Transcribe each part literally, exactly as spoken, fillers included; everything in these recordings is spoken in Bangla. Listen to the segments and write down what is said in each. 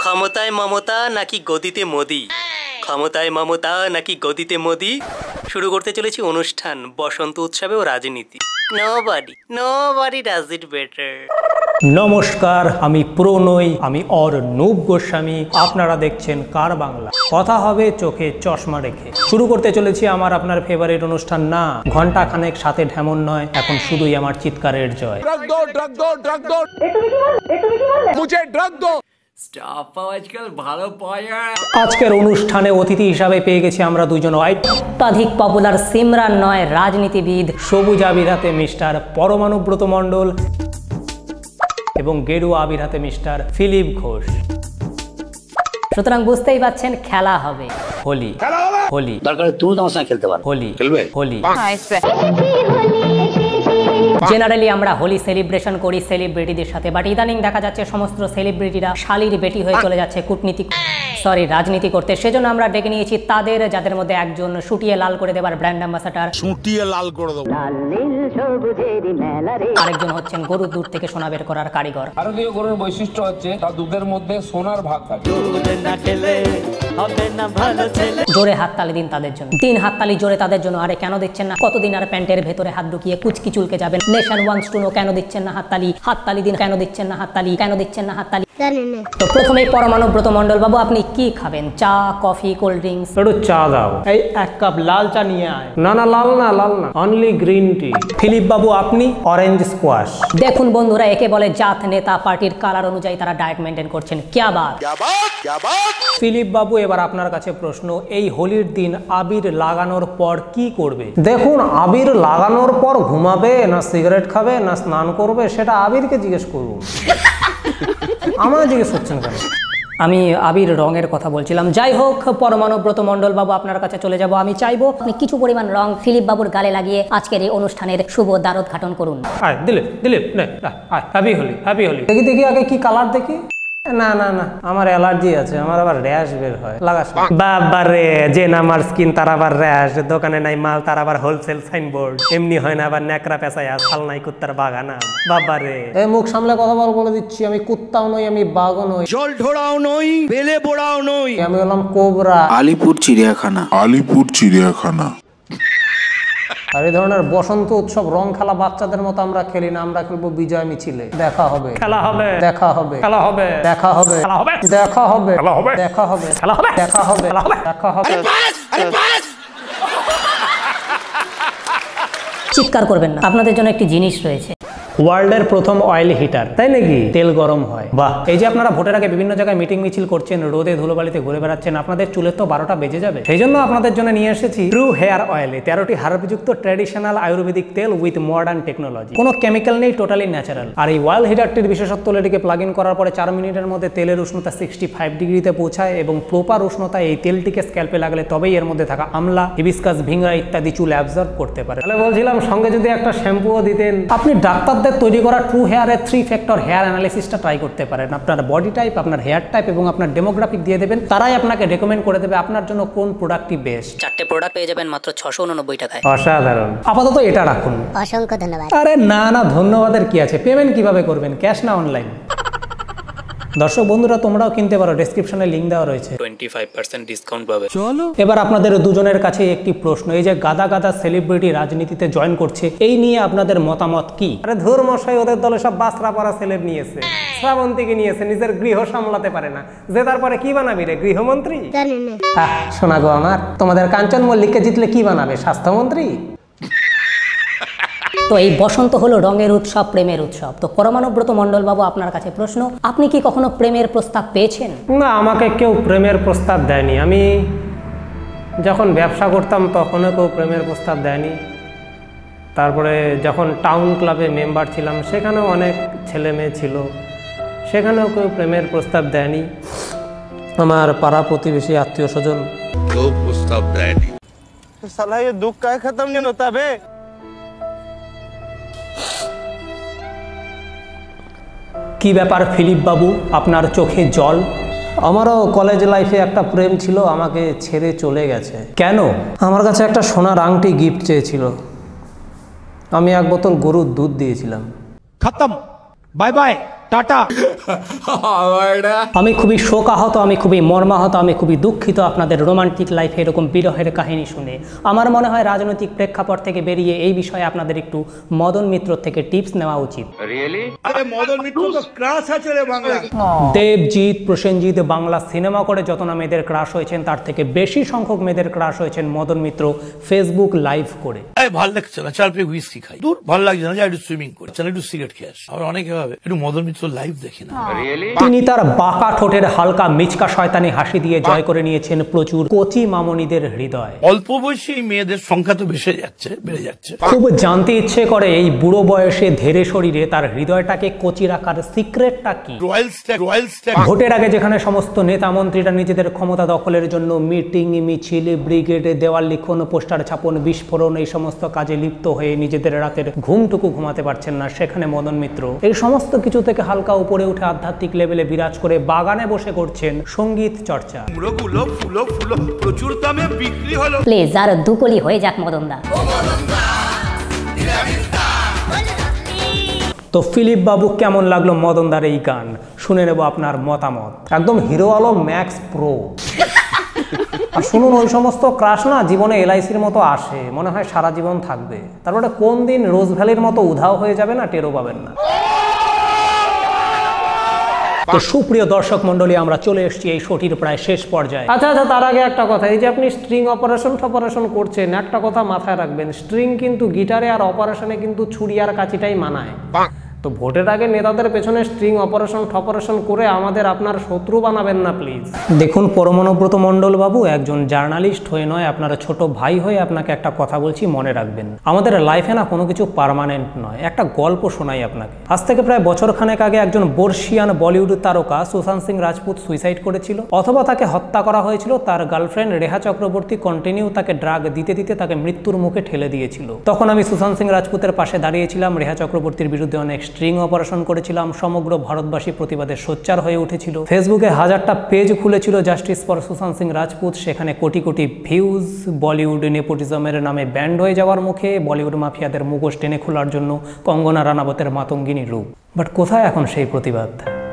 ক্ষমতায় মমতা নাকি গদিতে মোদি, ক্ষমতায় মমতা নাকি গদিতে মোদি। শুরু করতে চলেছি অনুষ্ঠান বসন্ত উৎসবে ও রাজনীতি। Nobody nobody does it better. নমস্কার, আমি প্রণয়, আমি অর্ণব গোস্বামী। আপনারা দেখছেন কার বাংলা। কথা হবে চোখে চশমা রেখে। শুরু করতে চলেছি আমার আপনার ফেভারিট অনুষ্ঠান না ঘন্টা খানেক সাথে ঢেমন নয়, এখন শুধুই আমার চিৎকারের জয়। আজকের অনুষ্ঠানে অতিথি হিসাবে পেয়ে গেছি আমরা দুইজন অত্যাধিক পপুলার সিমরান নয় রাজনীতিবিদ, সবুজ আবির হাতে মিস্টার পরমানুব্রত মণ্ডল এবং গেরুয়া আবির হাতে মিস্টার ফিলিপ ঘোষ। সুতরাং বুঝতেই পাচ্ছেন খেলা হবে হোলি। হোলি দরকার তুমি তোমার সঙ্গে খেলতে পারো। হোলি খেলবে হোলি। জেনারেলি আমরা হোলি সেলিব্রেশন করি সেলিব্রিটিদের সাথে, বাট ইদানিং দেখা যাচ্ছে সমস্ত সেলিব্রিটিরা শালির বেটি হয়ে চলে যাচ্ছে কূটনীতি সরি রাজনীতি করতে। সেজন্য আমরা ডেকে নিয়েছি তাদের, যাদের মধ্যে একজন শুটিয়ে লাল করে দেবার ব্র্যান্ড অ্যাম্বাসাডার, শুটিয়ে লাল করে দেব, আরেকজন হচ্ছেন গরুর দুধ থেকে সোনা বের করার কারিগর। ভারতীয় গরুর বৈশিষ্ট্য হচ্ছে তার দুধের মধ্যে সোনার ভাগ থাকে। জোরে হাততালি দিন তাদের জন্য, তিন হাততালি জোরে তাদের জন্য। আরে কেন দিচ্ছেন না? কতদিন আর প্যান্টের ভেতরে হাত ঢুকিয়ে কুচকি চুলকে যাবেন? নেশন ওয়ান্টস টু নো কেন দিচ্ছেন না হাততালি? হাততালি দিন। কেন দিচ্ছেন না হাততালি? কেন দিচ্ছেন না হাততালি? তো প্রথমেই পরমানুব্রত মণ্ডল বাবু, আপনি কি খাবেন? চা, কফি, কোল্ড ড্রিঙ্কস? একটু চা দাও। এই এক কাপ লাল চা নিয়ে আয়। না না লাল না, লাল না, অনলি গ্রিন টি। ফিলিপ বাবু আপনি অরেঞ্জ স্কোয়াশ। দেখুন বন্ধুরা, একে বলে জাত নেতা, পার্টির কালার অনুযায়ী তারা ডায়েট মেনটেন করছেন। ক্যা বাত ক্যা বাত ক্যা বাত। ফিলিপ বাবু এবার আপনার কাছে প্রশ্ন, এই হোলির দিন আবির লাগানোর পর কি করবে? দেখুন, আবির লাগানোর পর ঘুমাবে না সিগারেট খাবে না স্নান করবে সেটা আবিরকে জিজ্ঞেস করুন। আমায় জিজ্ঞেস করছেন কেন? আমি আবির রঙের কথা বলছিলাম। যাই হোক, পরমানুব্রত মণ্ডল বাবু আপনার কাছে চলে যাব। আমি চাইবো আপনি কিছু পরিমাণ রং ফিলিপ বাবুর গালে লাগিয়ে আজকের এই অনুষ্ঠানের শুভ দ্বারোদ্ঘাটন করুন। আয় দিলীপ, দিলীপ নে, আয় হ্যাপি হোলি, হ্যাপি হোলি। দেখি দেখি আগে কি কালার দেখি। না না না, আমার অ্যালার্জি আছে, আমার আবার র্যাশ বের হয়। লাগাস বাবা রে, যে না আমার স্কিন তার আবার র্যাশ, দোকানে নাই মাল তার আবার হোলসেল সাইনবোর্ড, এমনি হয় না আবার ন্যাকড়া পেঁচায় আসাল নাই কুত্তার বাগানা। বাবা রে, এই মুখ সামলে কথা বল, বলে দিচ্ছি আমি কুত্তাও নই, আমি বাঘও নই, জল ঢোড়াও নই, বেলে বোড়াও নই, আমি হলাম কোবরা। আলিপুর চিড়িয়াখানা। আলিপুর চিড়িয়াখানা। আর এই ধরনের বসন্ত উৎসব রং খেলা বাচ্চাদের মতো আমরা খেলি না, আমরা খেলবো বিজয় মিছিলে। দেখা হবে খেলা হবে দেখা হবে খেলা হবে দেখা হবে খেলা হবে দেখা হবে খেলা হবে দেখা হবে খেলা হবে দেখা হবে দেখা হবে। চিৎকার করবেন না, আপনাদের জন্য একটি জিনিস রয়েছে। ওয়ার্ল্ডের প্রথম অয়েল হিটার, তাই নাকি? তেল গরম হয়। বাহ। এই যে আপনারা ভোটের আগে বিভিন্ন জায়গায় মিটিং মিছিল করছেন, রোদে ধুলোবালিতে ঘুরে বেড়াচ্ছেন, আপনাদের চুলের তো বারোটা বেজে যাবে। সেই জন্য আপনাদের জন্য নিয়ে এসেছি ট্রু হেয়ার অয়েলে তেরোটি হার্বযুক্ত ট্র্যাডিশনাল আয়ুর্বেদিক তেল উইথ মডার্ন টেকনোলজি। কোনো কেমিক্যাল নেই, টোটালি ন্যাচারাল। আর এই অয়েল হিটারটির বিশেষত্ব হলো এটিকে প্লাগ ইন করার পরে চার মিনিটের মধ্যে তেলের উষ্ণতা সিক্সটি ফাইভ ডিগ্রিতে পৌঁছায় এবং প্রপার উষ্ণতা এই তেলটিকে স্ক্যাল্পে লাগলে তবেই এর মধ্যে থাকা আমলা, হিবিস্কাস, ভিংরা ইত্যাদি চুল অ্যাবজর্ব করতে পারে। তাহলে বলছিলাম সঙ্গে যদি একটা শ্যাম্পুও দিতেন। আপনি ডাক্তার তৈরি করা ট্রু হেয়ারের থ্রি ফ্যাক্টর হেয়ার অ্যানালিসিসটা ট্রাই করতে পারেন। আপনার বডি টাইপ, আপনার হেয়ার টাইপ এবং আপনার ডেমোগ্রাফিক দিয়ে দেবেন, তারাই আপনাকে রেকমেন্ড করে দেবে আপনার জন্য কোন প্রোডাক্টটি বেস্ট। চারটে প্রোডাক্ট পেয়ে যাবেন মাত্র ছশো উননব্বই টাকায়। অসাধারণ। আপাতত এটা রাখুন। অসংখ্য ধন্যবাদ। আরে না না, ধন্যবাদের কি আছে। পেমেন্ট কিভাবে করবেন? ক্যাশ না অনলাইন? দর্শক বন্ধুরা, তোমরাও কিনতে পারো, ডেসক্রিপশনে লিংক দেওয়া রয়েছে, পঁচিশ পার্সেন্ট ডিসকাউন্ট পাবে। চলো এবার আপনাদের দুজনের কাছে একটি প্রশ্ন, এই যে গাদা গাদা সেলিব্রিটি রাজনীতিতে জয়েন করছে, এই নিয়ে আপনাদের মতামত কি? আরে ধুর মশাই, ওদের দলে সব বাসরা পাড়া সেলেব নিয়েছে, শ্রাবন্তীকে নিয়েছে, নিজের গৃহ সামলাতে পারে না, যে তারপরে কি বানাবি রে? গৃহমন্ত্রী? শোনা গো আমার, তোমাদের কাঞ্চন মল্লিককে জিতলে কি বানাবে? স্বাস্থ্যমন্ত্রী? তো এই বসন্ত হলো রঙের উৎসব, প্রেমের উৎসব। তো পরমানুব্রত মণ্ডল বাবু আপনার কাছে প্রশ্ন, আপনি কি কখনো প্রেমের প্রস্তাব পেয়েছেন? না, আমাকে কেউ প্রেমের প্রস্তাব দেয়নি। আমি যখন ব্যবসা করতাম তখনও কেউ প্রেমের প্রস্তাব দেয়নি। তারপরে যখন টাউন ক্লাবে মেম্বার ছিলাম সেখানেও অনেক ছেলে মেয়ে ছিল, সেখানেও কেউ প্রেমের প্রস্তাব দেয়নি। আমার পাড়া প্রতিবেশী আত্মীয় স্বজন কেউ প্রস্তাব দেয়নি। সালা ये दुख का खत्म नहीं होता बे। কি ব্যাপার ফিলিপ বাবু, আপনার চোখে জল? আমারও কলেজ লাইফে একটা প্রেম ছিল, আমাকে ছেড়ে চলে গেছে। কেন? আমার কাছে একটা সোনার আংটি গিফট চেয়েছিল, আমি এক বোতল গরুর দুধ দিয়েছিলাম। খতম, বাই বাই, টাটা। আমি খুবই শোকাহত, আমি খুবই মর্মাহত, আমি খুবই দুঃখিত আপনাদের রোমান্টিক লাইফে এরকম বিরহের কাহিনী শুনে। আমার মনে হয় রাজনৈতিক প্রেক্ষাপট থেকে বেরিয়ে এই বিষয়ে আপনাদের একটু মদন মিত্র থেকে টিপস নেওয়া উচিত। দেবজিৎ, প্রসেনজিৎ বাংলা সিনেমা করে যত না মেয়েদের ক্রাশ হয়েছেন তার থেকে বেশি সংখ্যক মেয়েদের ক্রাশ হয়েছেন মদন মিত্র ফেসবুক লাইভ করে। ভালো লাগছে না, চার পেয়ে হুইস্কি খাই, দূর ভালো লাগছে না, একটু সুইমিং করি, একটু সিগারেট খেয়ে আসি। আবার অনেকে ভাবে একটু মদন মিত্র লাইভ দেখি না। তিনি তার বাঁকা ঠোঁটের হালকা মিচকা শয়তানি হাসি দিয়ে জয় করে নিয়েছেন প্রচুর কচি মামনিদের হৃদয়। অল্প বয়সী মেয়েদের সংখ্যা তো বেড়ে যাচ্ছে বেড়ে যাচ্ছে খুব জানতে ইচ্ছে করে এই বুড়ো বয়সে ধীরে শরীরে তার হৃদয়টাকে কচি রাখার সিক্রেটটা কি। রয়্যাল স্ট্যাক রয়্যাল স্ট্যাক ভোটের আগে যেখানে সমস্ত নেতা মন্ত্রীরা নিজেদের ক্ষমতা দখলের জন্য মিটিং, মিছিল, ব্রিগেড, দেওয়াল লিখন, পোস্টার ছাপন, বিস্ফোরণ এই সমস্ত কাজে লিপ্ত হয়ে নিজেদের রাতের ঘুমটুকু ঘুমাতে পারছেন না, সেখানে মদন মিত্র এই সমস্ত কিছু থেকে হালকা উপরে উঠে আধ্যাত্মিক লেভেলে বিরাজ করে বাগানে বসে করছেন সঙ্গীত চর্চা। প্রচুর দামে বিক্রি হলো। প্লিজ আর দুকলি হয়ে যাক মদনদা। তো ফিলিপ বাবু, কেমন লাগলো মদনদার এই গান? শুনে নেব আপনার মতামত। একদম হিরো আলম ম্যাক্স প্রো। আর শুনুন, ওই সমস্ত ক্রাশ না জীবনে এলআইসির মতো আসে, মনে হয় সারা জীবন থাকবে, তারপরে কোন দিন রোজ ভ্যালির মতো উধাও হয়ে যাবে না, টেরও পাবেন না। তো সুপ্রিয় দর্শক মন্ডলী, আমরা চলে এসেছি এই শোটির প্রায় শেষ পর্যায়ে। আচ্ছা আচ্ছা তার আগে একটা কথা, এই যে আপনি স্ট্রিং অপারেশন অপারেশন করছেন, একটা কথা মাথায় রাখবেন, স্ট্রিং কিন্তু গিটারে আর অপারেশনে কিন্তু ছুরি আর কাঁচিটাই মানায়। তো ভোটের আগে নেতাদের পেছনে স্ট্রিং অপারেশন অপারেশন করে আমাদের আপনার শত্রু বানাবেন না প্লিজ। দেখুন পরমানব্রত মণ্ডল বাবু, একজন জার্নালিস্ট হয়ে নয়, আপনার ছোট ভাই হয়ে আপনাকে একটা কথা বলছি, মনে রাখবেন, আমাদের লাইফে না কোনো কিছু পার্মানেন্ট নয়। একটা গল্প শোনাই আপনাকে। আজ থেকে প্রায় বছর খানেক আগে একজন বর্ষিয়ান বলিউড তারকা সুশান্ত সিং রাজপুত সুইসাইড করেছিল, অথবা তাকে হত্যা করা হয়েছিল। তার গার্লফ্রেন্ড রেহা চক্রবর্তী কন্টিনিউ তাকে ড্রাগ দিতে দিতে তাকে মৃত্যুর মুখে ঠেলে দিয়েছিল। তখন আমি সুশান্ত সিং রাজপুতের পাশে দাঁড়িয়েছিলাম, রেহা চক্রবর্তীর বিরুদ্ধে অনেক স্ট্রিং অপারেশন করেছিলাম, সমগ্র ভারতবাসী প্রতিবাদে সোচ্চার হয়ে উঠেছিল। ফেসবুকে হাজারটা পেজ খুলেছিল জাস্টিস ফর সুশান্ত সিং রাজপুত, সেখানে কোটি কোটি ভিউজ। বলিউড নেপোটিজমের নামে ব্যান্ড হয়ে যাওয়ার মুখে, বলিউড মাফিয়াদের মুখোশ টেনে খোলার জন্য কঙ্গনা রানাবতের মাতঙ্গিনী রূপ। বাট কোথায় এখন সেই প্রতিবাদ?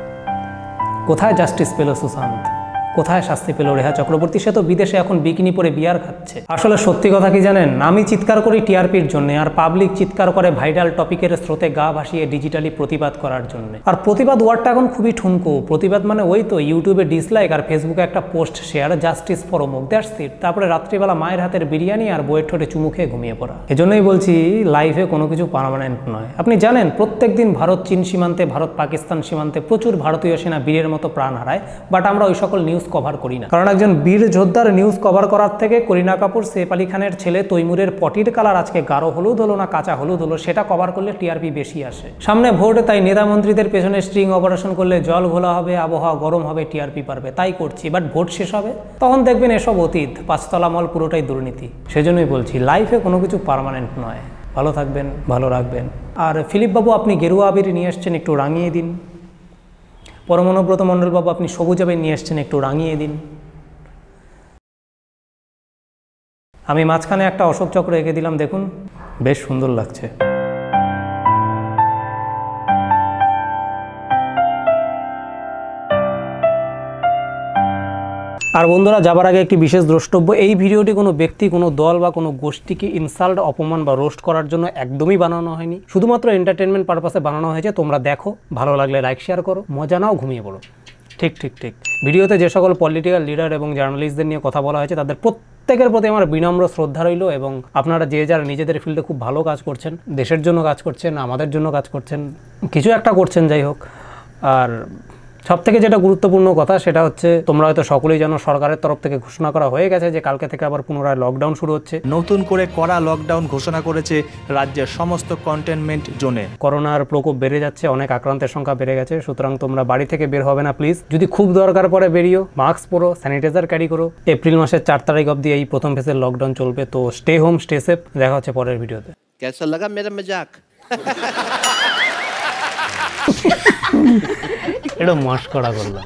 কোথায় জাস্টিস পেল সুশান্ত? কোথায় শাস্তি পেল রেহা চক্রবর্তী? সে তো বিদেশে এখন বিকিনি পরে বিয়ার খাচ্ছে। আসলে সত্যি কথা কি জানেন, আমি চিৎকার করি টিআরপির জন্য, আর পাবলিক চিৎকার করে ভাইরাল টপিকের স্রোতে গা ভাসিয়ে ডিজিটালি প্রতিবাদ করার জন্য। আর প্রতিবাদ ওয়ার্ডটা এখন খুবই ঠুনকো। প্রতিবাদ মানে ওই তো ইউটিউবে ডিসলাইক আর ফেসবুকে একটা পোস্ট শেয়ার, জাস্টিস ফর অমুক, দ্যাটস ইট। তারপরে রাত্রিবেলা মায়ের হাতের বিরিয়ানি আর বইয়ের ঠোঁটে চুমু খেয়ে ঘুমিয়ে পড়া। এজন্যই বলছি লাইফে কোনো কিছু পার্মানেন্ট নয়। আপনি জানেন প্রত্যেক দিন ভারত চীন সীমান্তে, ভারত পাকিস্তান সীমান্তে প্রচুর ভারতীয় সেনা বীরের মতো প্রাণ হারায়, বাট আমরা ওই সকল নিউজ কভার করি না। কারণ একজন বীর যোদ্ধার নিউজ কভার করার থেকে করিনা কাপুর, সেফ আলী খানের ছেলে তৈমুরের পটির কালার আজকে গাঢ় হলুদ হলো না কাঁচা হলুদ হলো, সেটা কভার করলে টিআরপি বেশি আসে। সামনে ভোট, তাই নেতা মন্ত্রীদের পেছনে স্ট্রিং অপারেশন করলে জল ঘোলা হবে, আবহাওয়া গরম হবে, টিআরপি পারবে, তাই করছি। বাট ভোট শেষ হবে, তখন দেখবেন এসব অতীত, পাঁচতলা মল পুরোটাই দুর্নীতি। সেজন্যই বলছি লাইফে কোনো কিছু পার্মানেন্ট নয়। ভালো থাকবেন, ভালো রাখবেন। আর ফিলিপ বাবু, আপনি গেরুয়া আবির নিয়ে এসছেন, একটু রাঙিয়ে দিন। পরমানব্রত মণ্ডল বাবু, আপনি সবুজ আবির নিয়ে এসছেন, একটু রাঙিয়ে দিন। আমি মাঝখানে একটা অশোক চক্র এঁকে দিলাম, দেখুন বেশ সুন্দর লাগছে। আর বন্ধুরা, যাবার আগে একটি বিশেষ দ্রষ্টব্য, এই ভিডিওটি কোনো ব্যক্তি, কোনো দল বা কোনো গোষ্ঠীকে ইনসাল্ট, অপমান বা রোস্ট করার জন্য একদমই বানানো হয়নি। শুধুমাত্র এন্টারটেনমেন্ট পারপাসে বানানো হয়েছে। তোমরা দেখো, ভালো লাগলে লাইক শেয়ার করো, মজা নাও, ঘুমিয়ে পড়ো। ঠিক ঠিক ঠিক ভিডিওতে যে সকল পলিটিক্যাল লিডার এবং জার্নালিস্টদের নিয়ে কথা বলা হয়েছে, তাদের প্রত্যেকের প্রতি আমার বিনম্র শ্রদ্ধা রইল। এবং আপনারা যে যারা নিজেদের ফিল্ডে খুব ভালো কাজ করছেন, দেশের জন্য কাজ করছেন, আমাদের জন্য কাজ করছেন, কিছু একটা করছেন, যাই হোক। আর সব থেকে যেটা গুরুত্বপূর্ণ কথা সেটা হচ্ছে, তোমরা হয়তো সকলেই জানো সরকারের তরফ থেকে ঘোষণা করা হয়ে গেছে যে কালকে থেকে আবার পুনরায় লকডাউন শুরু হচ্ছে। নতুন করে কড়া লকডাউন ঘোষণা করেছে রাজ্যের সমস্ত কন্টেনমেন্ট জোনে। করোনার প্রকোপ বেড়ে যাচ্ছে, অনেক আক্রান্তের সংখ্যা বেড়ে গেছে। সুতরাং তোমরা বাড়ি থেকে বের হবে না প্লিজ। যদি খুব দরকার পড়ে বেরিও, মাস্ক পরো, স্যানিটাইজার ক্যারি করো। এপ্রিল মাসের চার তারিখ অবধি এই প্রথম ফেজের লকডাউন চলবে। তো স্টে হোম, স্টে সেফ। দেখা হচ্ছে পরের ভিডিওতে। कैसा लगा मेरा मजाक? এটা মস্করা করলাম।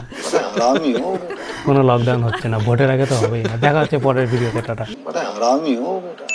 কোনো লকডাউন হচ্ছে না, ভোটের আগে তো হবেই না। দেখা হচ্ছে পরের ভিডিওতে। টাটা।